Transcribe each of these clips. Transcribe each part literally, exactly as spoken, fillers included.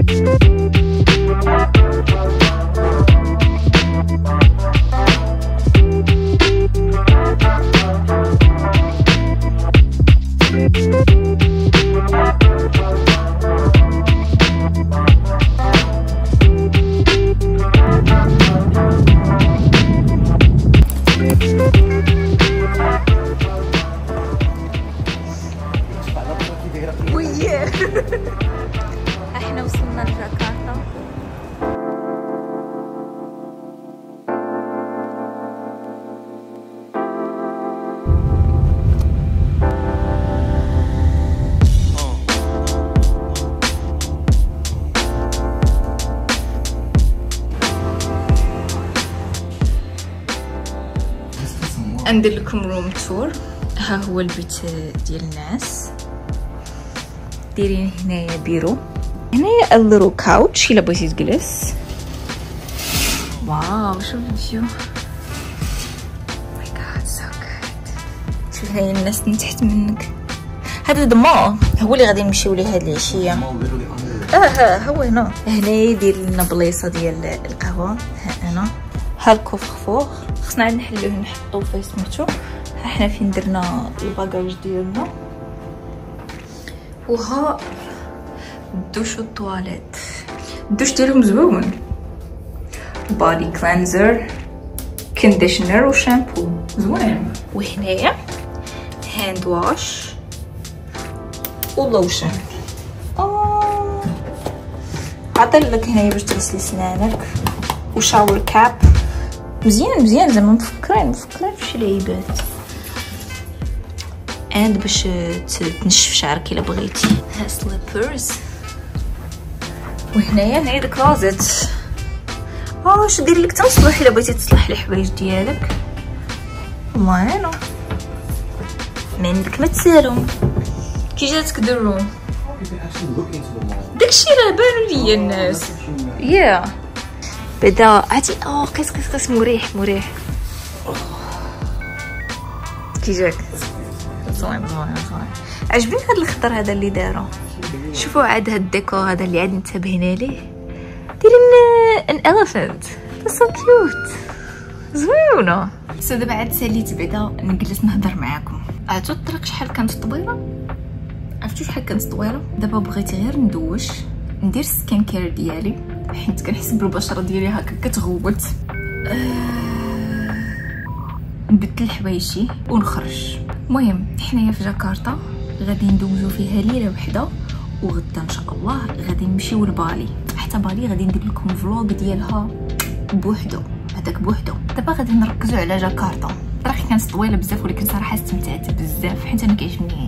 احنا وصلنا لجاكرتا. ندير لكم روم تور. ها هو البيت ديال الناس. دايرين هنايا بيرو، هنايا الليرو كاوتش الا بغيتي تجلس. واو شوف الفيو، ماي جاد سو جود. شوف هاي الناس من تحت منك. هذا دماغ هو اللي غادي نمشيو ليه هاد العشيه. اه ها هو هنا. هنا يدير لنا بلايصه ديال القهوه. ها هنا ها الكوفر، خصنا عاد نحلوه نحطو فيه سميتو. ها حنا فين درنا الباكاج ديالنا. وها الدوش والطواليت. الدوش ديالهم زوين، بادي كلينزر، كونديشنر وشامبو زوين. وهنايا هاند واش ولوشن. اه عطيلك هنايا باش تغسلي سنانك، وشاور كاب. مزيان مزيان زعما مفكرين مفكرين فشي لعيبات. اند باش تنشف شعرك الا بغيتي. ها سليبرز. وهنايا هنايا الكلوزيت. اه اش دير لك تصلح الا بغيتي تصلح الحوايج ديالك. والله انا ما عندك ما تسالو. كي جاتك دروم داكشي راه بانو ليا الناس. يا بعدا عرفتي اه قيس قيس قيس مريح مريح. كي جاك زوين زوين زوين. عجبني هاد الخضر هذا اللي دارو. شوفوا عاد هاد الديكور هذا اللي عاد انتبهنا ليه. دايرين ان اليفانت سو كيوت زوينه. سو دابا عاد ساليت بعدا نجلس نهضر معاكم. عرفتوا الطريق شحال كانت طويله؟ عرفتوا شحال كانت طويله؟ دابا بغيت غير ندوش ندير سكين كير ديالي حيت كنحس بالبشره ديالي هكا كتغوت. أه... نبدل حوايجي ونخرج. المهم حنايا في جاكرتا غادي ندوزو فيها ليله وحده، وغدا ان شاء الله غادي نمشيو لبالي. حتى بالي غادي ندير لكم فلوغ ديالها بوحدو، هذاك بوحدو. دابا غادي نركزوا على جاكرتا. الطريق كانت طويله بزاف ولكن صراحه استمتعت بزاف حيت انا كيعجبني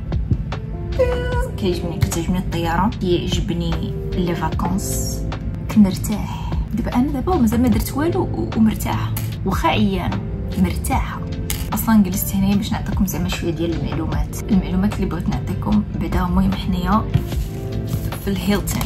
كيعجبني كتعجبني الطياره، كيعجبني لي فاكونس، كنرتاح. دابا انا دابا مازال ما درت والو ومرتاحه، واخا عيانه مرتاحه. اصلا جلست هنايا باش نعطيكم زعما شويه ديال المعلومات المعلومات اللي بغيت نعطيكم بعدا. المهم حنايا في الهيلتون.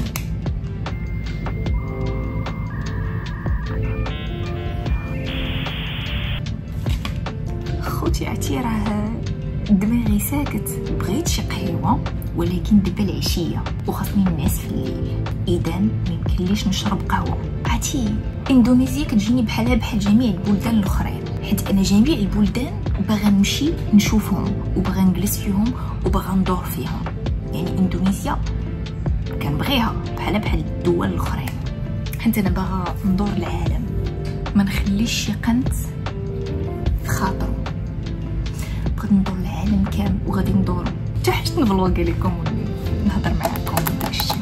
خوتي عرفتي راه دماغي ساكت، بغيت شي قهوه ولكن دابا العشيه وخاصني نعس في الليل، اذا ميمكنليش نشرب قهوه. عرفتي اندونيسيا كتجيني بحالها بحال جميع البلدان الاخرين، حيت انا جميع البلدان باغا نمشي نشوفهم وباغا نجلس فيهم وباغا ندور فيهم. يعني اندونيسيا كنبغيها بحالها بحال الدول الاخرين، حيت انا باغا ندور العالم، ما نخليش شي قنت في خاطرو. بغيت ندور العالم كامل وغادي ندورو حتى حاجه نفلوغ لكم ونهضر معاكم وداكشي.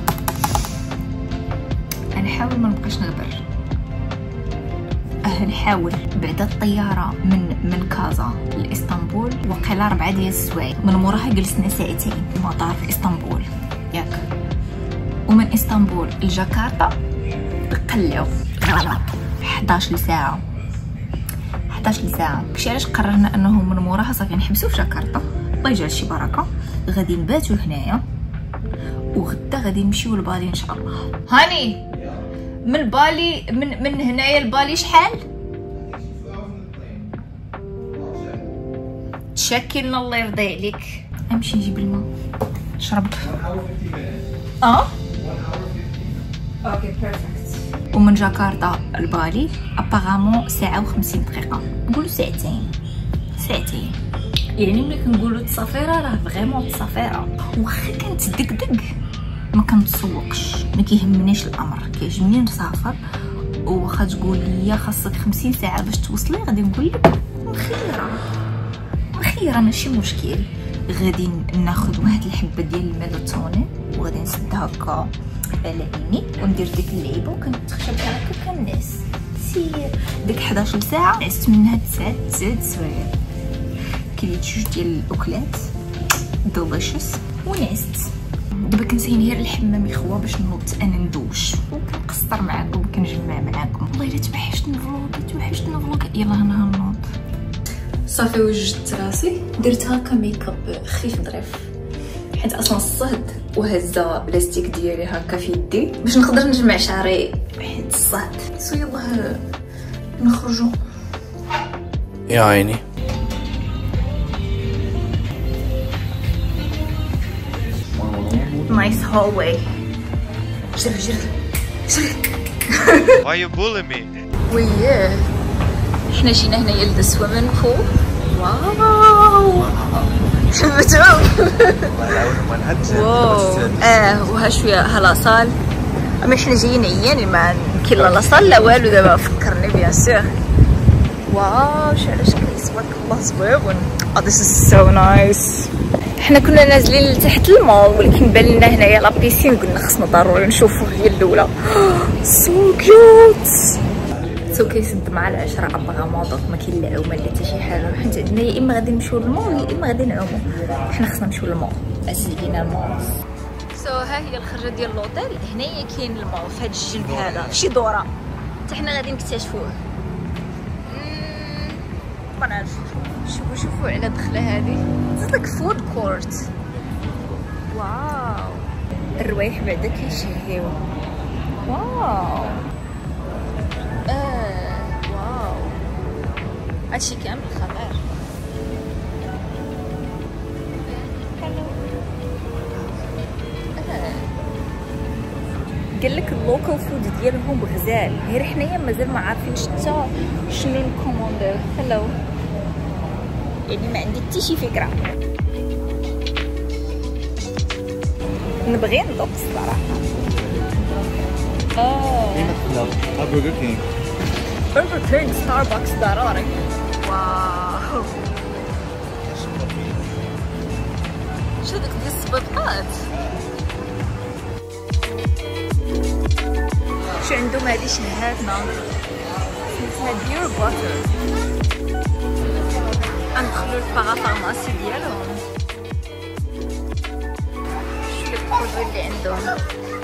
غنحاول ما نبقاش نغبر. اه نحاول. بعدا الطياره من من كازا لاسطنبول وقيلا ربعة ديال السوايع، من موراها جلسنا ساعتين في المطار في اسطنبول ياك. ومن اسطنبول لجاكرتا قلاو حداش ساعه حداش ساعه. داكشي علاش قررنا انه من موراها صافي نحبسو في جاكرتا. الله يجعل شي بركه. غادي نباتو هنايا وغدا غادي نمشيو لبالي ان شاء الله. هاني من بالي من من هنايا لبالي شحال؟ تشكلنا الله يرضي عليك. امشي نجيب الماء نشرب. اه اوكي بيرفكت. ومن جاكرتا لبالي ابارامون ساعه وخمسين دقيقه، نقولوا ساعتين ساعتين يعني ملي كنقولوا التصافيره راه فريمون التصافيره. واخا كانت دقدق ما كنتسوقش، ما كيهمنيش الامر، كيعجبني نسافر. واخا تقول لي خاصك خمسين ساعه باش توصلي غادي نقول لك مخيره مخيره ماشي مشكل. غادي ناخذ واحد الحبه ديال الميلاتونين وغادي نسد هكا على عيني وندير ديك اللعيبه وكنتخشب هكا كنعس. سير ديك حداش ساعه عست منها تسعة تسعة سوايع، كليت جوج ديال الاكلات ديليشيس ونعست. دابا كنسين غير الحمام يخوا باش نوض انا ندوش وكنقصر معاكم كنجمع معاكم. والله الا توحشتني فلوق توحشتني فلوق. يلا انا هنوض. صافي وجدت راسي درت هكا ميك اب خفيف ظريف حيت اصلا الصهد وهزه بلاستيك ديالي هكا في يدي باش نقدر نجمع شعري حيت الصهد. سو يلا نخرجوا. يا عيني. نايس هولوي. جري جري جري. Why you bullying me? وياه حنا جينا هنايا لذا سويمين بول. واو شفتوا؟ واو اه وها شويه ها لاصال. اما حنا جايين عيانين ما كاين لا لاصال لا والو. دابا فكرني بيان سور. واو شو علاش كيصبر الله زويون. اه ذيس از سو نايس. حنا كنا نازلين لتحت المول ولكن بان لنا هنايا لا بيسين قلنا خصنا ضروري نشوفوا هي الاولى. سو كيوت. سو كيسد مع العشرة ابغا موضوع ما كاين لا عومه لا حتى شي حاجه. حيت عندنا يا اما غادي نمشيو للمول يا اما غادي نعومو. حنا خصنا نمشيو للمول. اسيدينا المول. سو ها هي الخرجه ديال لوطيل. هنايا كاين المول في هذا الجنب هذا في شي دوره حتى حنا غادي نكتشفوه. ما نعرفش. شوفوا شوفوا على دخله هذه تصدق فود كورت. واو الروايح بعدا كيشهيو. واو اه واو هادشي كامل خبر. قال لك اللوكال فود ديالهم غزال، غير حنايا مازال ما عارفينش حتى شنو نكومونديو. هلو يعني ما عندي حتى شي فكره. نبغي نذوق الصراحه. اه برجر كينج. برجر كينج ستاربكس ضروري. واو شو داك ديال السبيطات. شو عندهم هادي شهاتنا سميتها دير باتر. ندخلو للبارافارماسي ديالهم. شو لي برودوي اللي عندهم.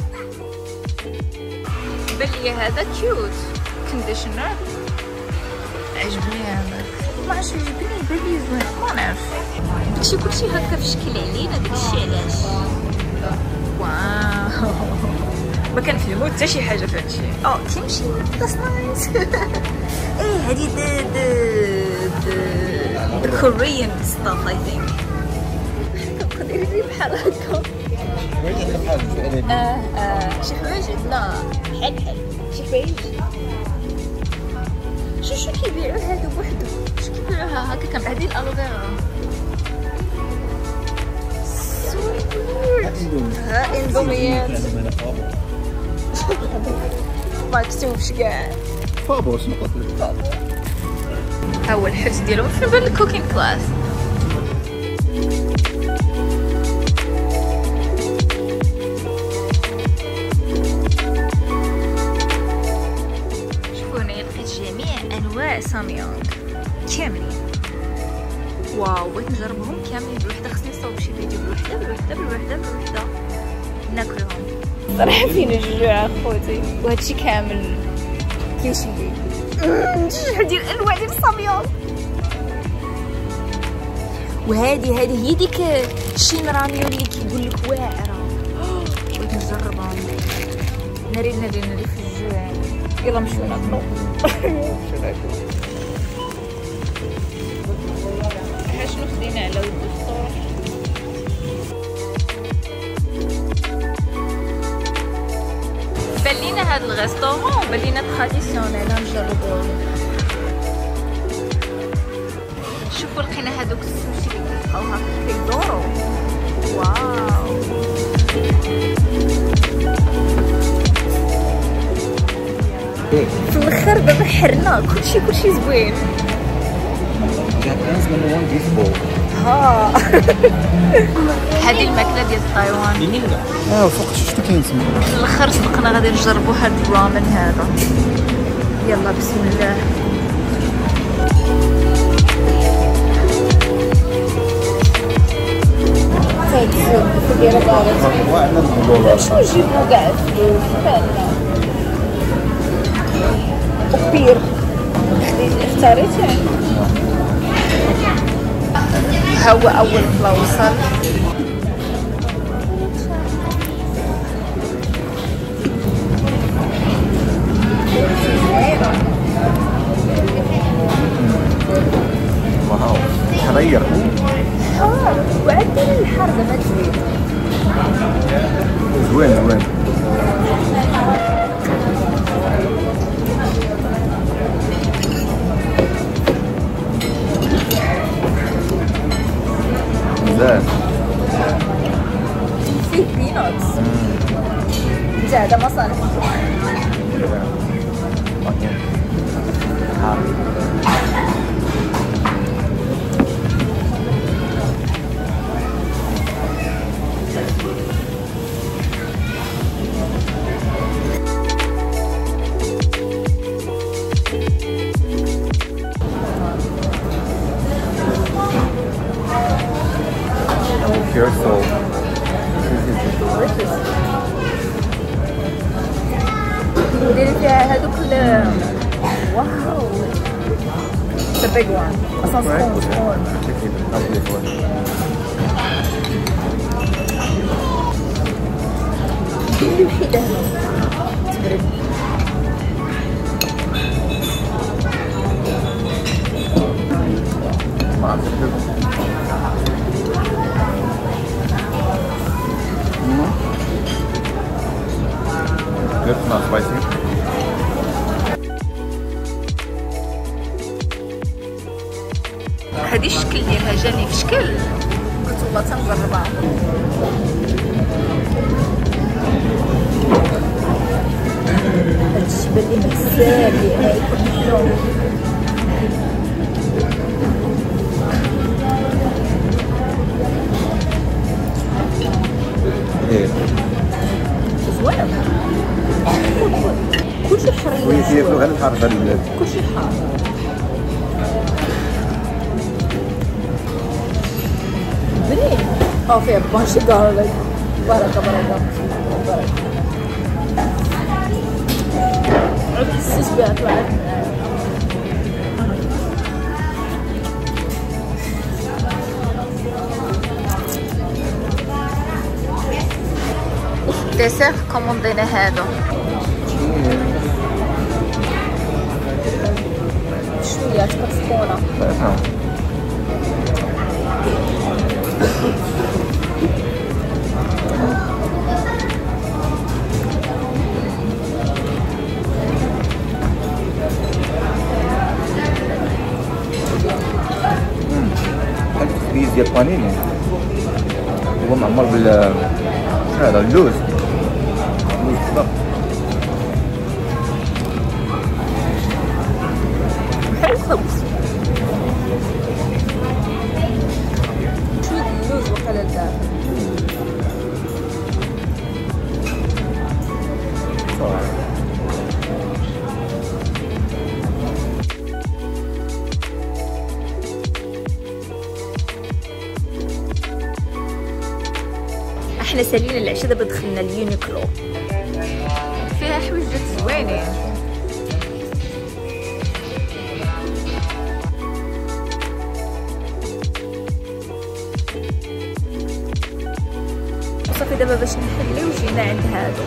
بان ليا هذا كيوت كونديشنر عجبني هذاك. ما عرفتش عجبني بان ليا زوين ما نعرف. داكشي كلشي هكا في شكل علينا داكشي علاش. واو ما كنفهمو حتى شي حاجه في هادشي. اه كيمشي ذاتس نايس. ايه هادي د د the Korean stuff I think. كنبقى دايرين بحال هكا. اه اه شي حوايج لا بحال بحال شي حوايج. شو شو كيبيعوا هادو بوحدو. شو كيبيعوها هكا كنبعدي الالوفيرا. ها اندوميات ما مكتوبش كاع. فابو شنو قلت فابو. ها هو الحبس ديالهم في بال الكوكين كلاس. شوفوا هنايا لقيت جميع انواع ساميونغ كاملين. واو بغيت نجربهم كاملين بوحده. خصني نصاوب شي فيديو بوحده بوحده بوحده بوحده ناكلهم. صراحه فين الجوع اخوتي. وهادشي كامل كيشهي. جوج ديال الانواع ديال الصاميون. وهذه هذه هي ديك شين راميون اللي كيقول لك واعره. بغيت نجربها. ناري ناري ناري في الجوع. يلا نمشيو ناكلو. نمشيو ناكلو. ها شنو خدينا على ود الفطور. بان لينا هاد الغيستورون بلينا تراديسيونيل نجربوه. شوفوا لقينا هادوك السوشي كيبقاو هكا كيدورو. واو في الاخر دابا حرنا كلشي كلشي زوين. ها هذه الماكله ديال تايوان. اه فوق شفتو كاين تما. في الاخر صدقنا غادي نجربوا هاد الرامن هذا. يلا بسم الله. شنو نجيبو كاع الفلوس فعلا وبير اختاريتي. ها هو اول بلا وصل. واو حرير. اه وعاد ديري الحار دابا تزيد. زوين زوين. مزال فيه بينوتس. زاد ما صالح. pure soul. delicious. ندير فيها هذوك ال واو. The big one. أصلا سخون سخون. ديري وحيدة هنا تبرد. ما عرفت. It's not spicy. هذه الشكل ديالها جاني في شكل قلت والله تنجربها. هادشي بان لي مزال لي يكون حلو. ايه زوين. كلشي حار. ويجي ياكلو غير الحار في هاد البلاد. كلشي حار. بنين. اه فيها بانشي غارليك. بركة بركة بركة. عاد حسيت بها طلعت. ديسير كوموندينا هادو. شوية تبقى سخونة. هاد الخبيز ديال البانيني هو معمر بال شنو هذا اللوز. اللوز بالضبط. بحال الخبز. شوية اللوز وقيلا لداخل. احنا سالينا العشاء دابا دخلنا اليونيكلو فيها حويجات زوينين. وصافي دابا باش نحليو جينا عند هادو.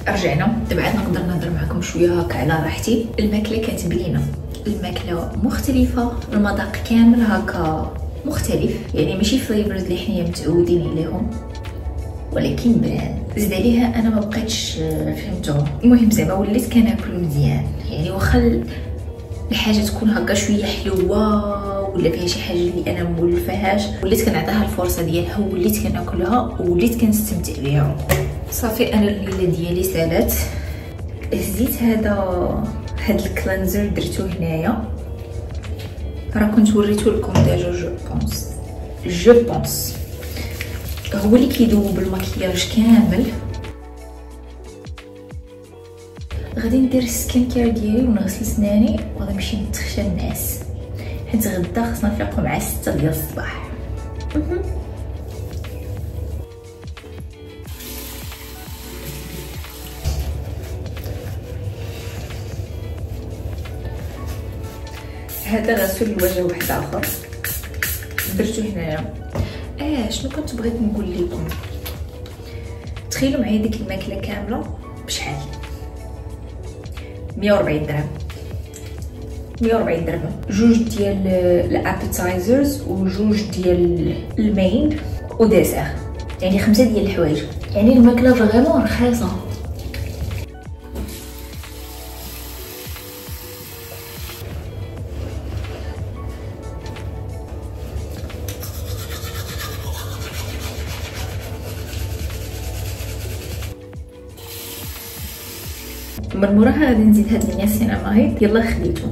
رجعنا بعد نقدر نهضر معكم شويه هكا على راحتي. الماكله كانت بنينه، الماكله مختلفه، المذاق كامل هكا مختلف، يعني ماشي فليفرز اللي حنايا متعودين عليهم، ولكن بنان. زيد عليها انا ما بقيتش فهمتو. المهم زعما وليت كناكل مزيان، يعني واخا الحاجه تكون هكا شويه حلوه ولا فيها شي حاجه اللي انا مولفاهاش، وليت كنعطيها الفرصه ديالها وليت كناكلها وليت كنستمتع بها. صافي انا الليله ديالي سالات. هزيت هذا هاد الكلينزر درتو هنايا، راه كنت وريتو لكم ديجا. جو بونس جو بونس هو اللي كيذوب المكياج كامل. غادي ندير السكين كير ديالي ونغسل سناني وغادي نمشي نتخشى الناس، حيت غدا خصنا نفيقو مع ستة ديال الصباح. هذا غسول الوجه واحد اخر درتو هنايا. اه شنو كنت بغيت نقول لكم، تخيلوا معايا ديك الماكله كامله بشحال؟ مية وربعين درهم. مية وربعين درهم، جوج ديال الابيتايزرز وجوج ديال المين وديسير، يعني خمسة ديال الحوايج. يعني الماكله فريمون رخيصه. من موراها غادي نزيد هاد النياسينامايد، يلا خديتو.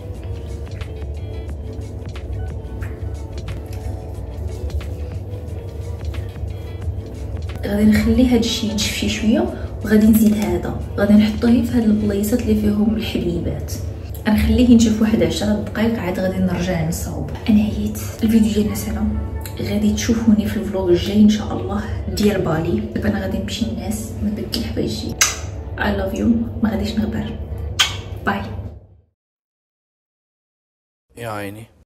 غادي نخلي هاد الشي ينشف شي شويه وغادي نزيد هذا، غادي نحطوه في هاد البلايصات اللي فيهم الحبيبات. غنخليه ينشف واحد عشرة دقائق عاد غادي نرجع نصاوب. انا عييت. الفيديو ديالنا سلام، غادي تشوفوني في الفلوغ الجاي ان شاء الله ديال بالي. دابا انا غادي نمشي للناس من داك الحوايجي. I love you. ما غاديش نغبر. باي. يا عيني.